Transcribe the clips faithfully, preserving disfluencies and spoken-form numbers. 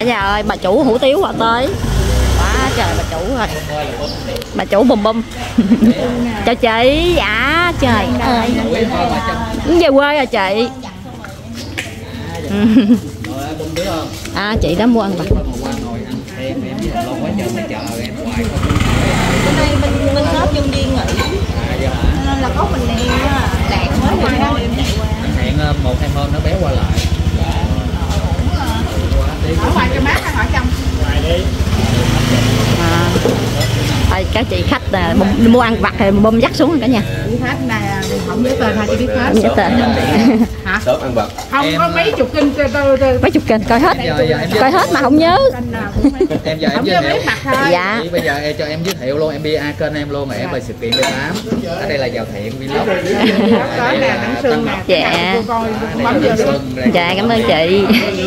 Cả nhà ơi, bà chủ hủ tiếu qua tới. Quá trời bà chủ rồi. Bà chủ bùm bùm. Chào chị. Dạ trời ơi. Về quê rồi chị. À chị đã mua ăn vặt. Bữa nay mình mình hết nhân viên nghỉ. Nên là có mình đèn đạt mới qua thôi. Hẹn một hai hôm nó béo qua lại. Ở ngoài cho mát hay ở trong? Ngoài đi. À, thôi các chị khách là mua ăn vặt thì bơm dắt xuống cả nhà. Chị khách này không nhớ tên thôi, chị biết hết. Không nhớ tên. Hả? Sớm ăn vặt. Không em... có mấy chục kênh mấy chục kênh coi hết. Giờ, giờ coi hết mà không nhớ. Em giờ em giới thiệu. Dạ. Bây giờ em cho em giới thiệu luôn, em bê a kênh em luôn rồi, em về sự kiện B tám. Ở đây là Giàu Thiện Vlog. Tới nè, Đặng Xuân nè. Dạ. Dạ cảm ơn chị.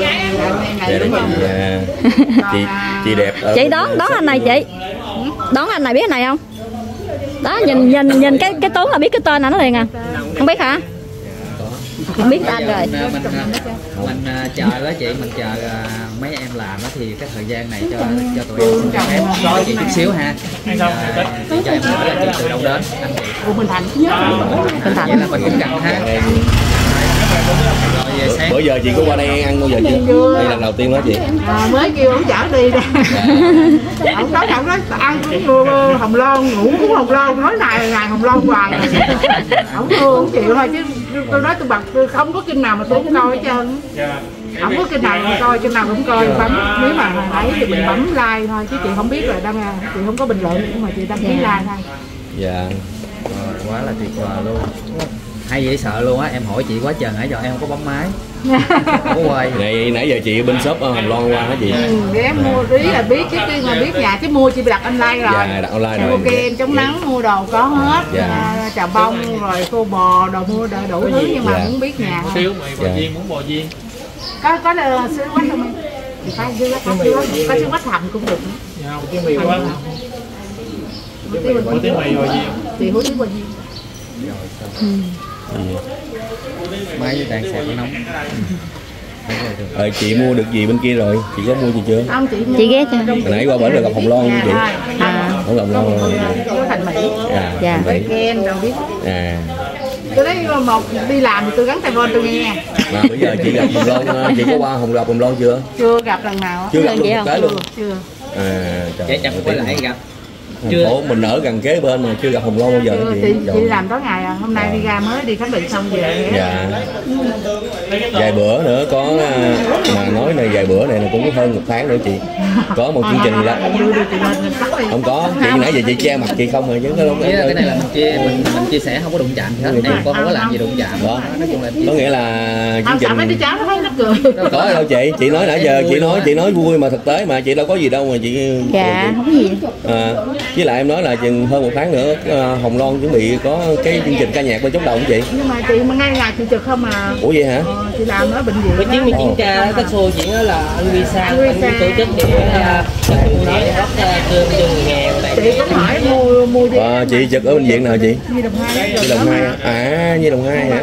Chị chị đẹp. Chị đón đón anh này chị. Đón anh này biết anh này không? Đó nhìn nhìn nhìn cái cái Tuấn là biết cái tên anh nó liền à. Không biết hả? Không biết anh rồi. Mình mình, mình chờ đó chị, mình chờ mấy em làm đó thì cái thời gian này cho cho tụi em xin cho phép nói chị chút xíu ha. Chị cho em hỏi là chị từ đâu đến anh chị? Bình Thạnh. Bình Thạnh. Vậy là mình cũng gần ha. Rồi, bữa giờ chị có qua đây ăn bao giờ chưa? Đây lần đầu tiên đó chị. À, mới kêu ông chở đi ra. Ông nói ông nói ăn cũng hồng lon, ngủ cũng hồng lon, nói này ngày hồng lon hoài. Ông thua ông chịu thôi chứ tôi nói tôi bật tôi không có kinh nào mà tôi không coi hết trơn. Không có kinh nào mà coi, kinh nào cũng coi bấm, nếu mà thấy thì mình bấm like thôi chứ chị không biết là đăng, chị không có bình luận nhưng mà chị đăng ký like thôi. Dạ. Quá là tuyệt vời luôn. Hay dễ sợ luôn á, em hỏi chị quá trời nãy giờ em không có bấm máy. Có quay. Này nãy giờ chị bên shop Hồng Loan qua hả chị? Ừ, em mua ý là biết chứ khi mà biết nhà chứ mua chị đặt online rồi. Dạ, đặt online rồi. Mua kem chống nắng, mua đồ có hết. Dạ. Trà bông rồi khô bò, đồ mua đồ đủ thứ nhưng mà dạ. Muốn biết nhà. Xíu mì bò viên, muốn bò viên. Có có xíu quách không em? Phải xíu quách, có xíu quách, có xíu quách hầm cũng được. Dạ, một cái mì quá. Hủ tiếu mì bò viên. Chị hủ tiếu bò viên. Ừ. Máy với đèn sạc nóng. Ờ, chị mua được gì bên kia rồi? Chị có mua gì chưa? Không, chị chị ghé chưa? Hồi nãy qua bển rồi gặp Hồng Loan chị. À. Không gặp Hồng Loan rồi. Có Thành Mỹ. Dạ. Dạ. Với kem đâu biết. À. Tôi thấy một đi làm thì tôi gắn tai phone tôi nghe. Mà bây giờ chị gặp Hồng Loan, chị có qua Hồng gặp Hồng Loan chưa? Chưa gặp lần nào. Chưa gặp luôn thực tế luôn. Chưa. À, trời. Chắc quay lại gặp. Chưa. Ủa, mình ở gần kế bên mà chưa gặp Hồng Loan bao giờ chị. Chị, chị làm tối ngày à, hôm nay à. Đi ra mới đi khám bệnh xong về. Dạ. Vài bữa nữa có mà nói này vài bữa này là cũng hơn một tháng nữa chị. Có một chương trình đó. Không có, chị nãy giờ chị che mặt chị không rồi chứ không. Cái này là mình chia mình, mình chia sẻ không có đụng chạm gì hết. Em con không có làm gì đụng chạm. Đó. Nói chung là có nghĩa là chương trình. Mấy đứa cháu nó thấy nó cười. Có đâu chị, chị nói nãy giờ chị nói chị nói vui mà thực tế mà chị đâu có gì đâu mà chị. Dạ, không có gì. À, với lại em nói là chừng hơn một tháng nữa Hồng Loan chuẩn bị có cái chương trình ca nhạc bên Chốc Đồng chị. Nhưng mà chị mà ngay ngày chị trực không à. Ủa vậy hả? Ờ, chị làm ở bệnh viện. Có chín mươi chín ca cái show diễn đó là anh Visa, anh tổ chức để cho phụ nữ rất cơm cho người nghèo. Chị có hỏi mua mua gì? À, chị trực ở bệnh viện nào chị? Nhi Đồng hai. Nhi Đồng hai. À, Nhi Đồng hai hả?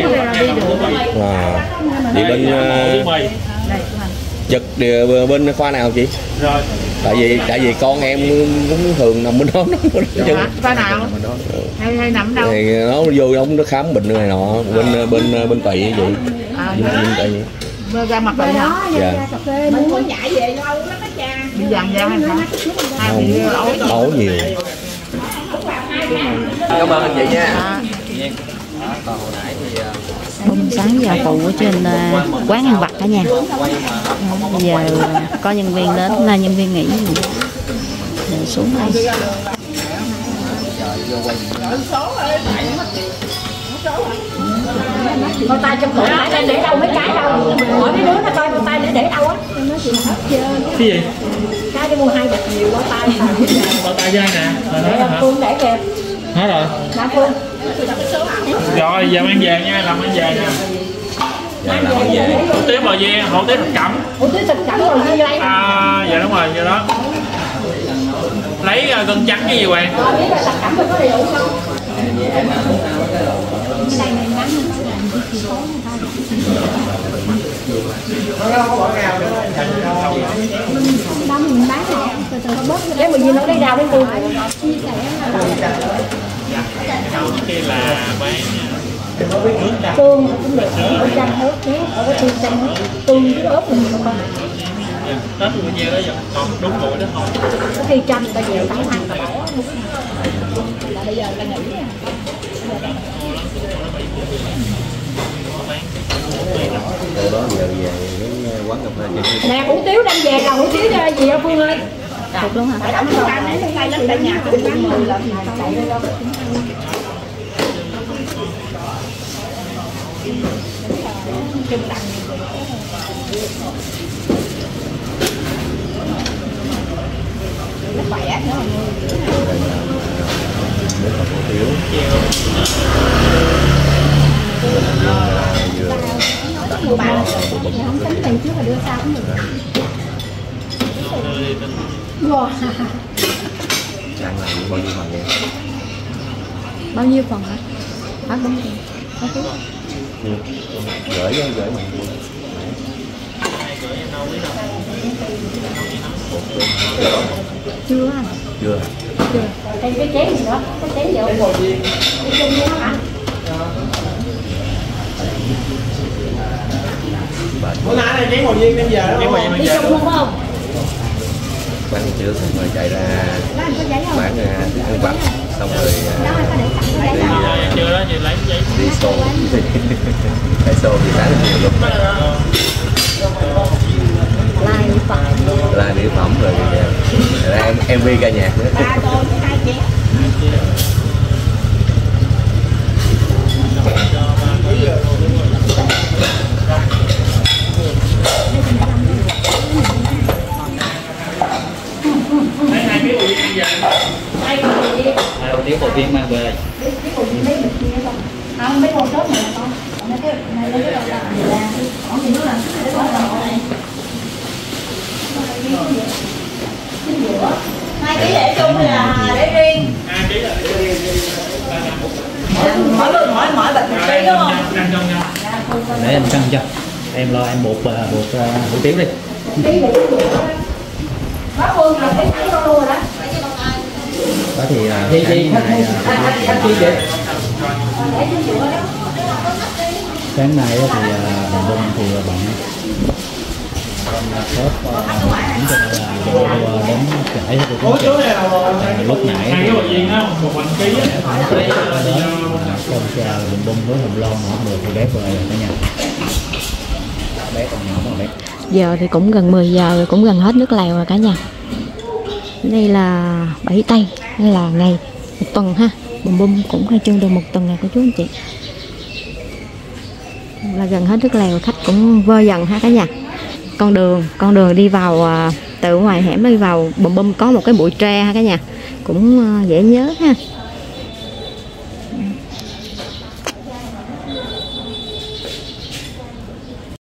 À, chị bên uh, trực bên khoa nào chị? Rồi. Tại vì tại vì con em cũng thường nằm bên đó nó khoa nào? Hay hay nằm đâu? Thì nó vô ông nó khám bệnh này nọ bên bên bên tỵ vậy. À, bên tỵ. Mơ ra mặt bệnh hả? Dạ. Mình muốn nhảy về lâu lắm đó cha. Bị dằn ra hay sao? Hai bị ấu ấu nhiều. Cảm ơn anh chị nha. Còn hồi nãy thì bông sáng giờ phụ ở trên uh, quán ăn vặt cả nhà. Bây giờ có nhân viên đến là nhân viên nghỉ rồi xuống đây. Con tay trong cổ nãy lên để đâu mấy cái đâu. Hỏi mấy đứa nó coi con tay để để đâu á. Cái gì? Cái đi mua hai bịch nhiều bao tay. Bao tay dây nè. Để Phương để kìa. Hết rồi. Dạ Phương. Rồi giờ mang về nha, làm mang về nha. Dạ làm mang về. Hủ tiếu bò viên, hủ tiếu thịt cẩm. Hủ tiếu thịt cẩm rồi gì đây? À, dạ đúng rồi, vậy đó. Lấy uh, gân trắng cái gì Hoàng? Ờ, biết là thịt cẩm rồi có đầy đủ không? Đó mình bán lại từ từ nó bớt Cái mùi gì nó đi rau với tôi. tương cũng được, ở trăm hết chứ, ở cái tương trăm hết, tương với ớt mình không con. Tết bao nhiêu đó giờ còn đúng buổi đó thôi. Có khi trăm ta về tao ăn tao bỏ luôn. Là bây giờ ta nghỉ nha. Từ đó giờ về cái quán cà phê chị. Nè hủ tiếu đang về, còn hủ tiếu cho gì đâu Phương ơi. Được luôn hả? Phải đóng cho ăn đấy, đây lắm tại nhà cũng bán mười lần chạy đi đâu. Nó khỏe nữa. Nước hủ tiếu. Vừa bạn không tính tiền trước mà đưa sao cũng được. Wow. Ăn là bao nhiêu phần vậy? Bao nhiêu phần hả? Hả bốn phần. Ừ. Gửi gửi gửi mình mua. Chưa anh. Chưa. Chưa. Đây cái chén gì đó, cái chén gì không? Cái chung luôn hả? Bữa nay này chén màu viên bây giờ đó. Đi chung luôn không? Bán trước rồi chạy ra Đó anh có giấy không? bán ăn vặt xong rồi Đó anh có để sẵn cái giấy không? Chưa đó, chị lấy giấy. đi xô phải xô thì bán nhiều lúc Lai mỹ phẩm. là mỹ phẩm rồi ra em em vê ca nhạc nữa. Ba tô với hai chén. Lấy hai cái uống bây giờ. Hai cái gì? Hai hủ tiếu bò viên mang về. Cái cục gì mấy bịch kia không? Không, mấy con chốt này là con. Mấy cái này lấy cái đầu là là còn gì nữa là cái con đầu này. Hai cái để chung hay là để riêng? Hai ký là để riêng. Mỗi mỗi mỗi bịch một ký đúng không? Căng trong nhau. Để em cân cho. Em lo em buộc buộc hủ tiếu đi. Ký là cái gì đó. Bác Phương là cái cái rau rồi đó. Đó thì thì thì khách khách chi vậy? Sáng nay thì mình bông thì bận shop cũng cho nên là đến trễ thì cũng trễ. Lúc nãy Hai cái bò viên á, một bánh ký á. không chờ mình bông với hồng lon mà không được thì bếp về cả nhà. Bé còn nhỏ mà bé. Giờ thì cũng gần mười giờ rồi, cũng gần hết nước lèo rồi cả nhà. Đây là bảy tây, đây là ngày một tuần ha. Bùm bum cũng khai trương được một tuần này của chú anh chị. Là gần hết nước lèo, khách cũng vơ dần ha cả nhà. Con đường, con đường đi vào từ ngoài hẻm đi vào Bùm bum có một cái bụi tre ha cả nhà. Cũng dễ nhớ ha.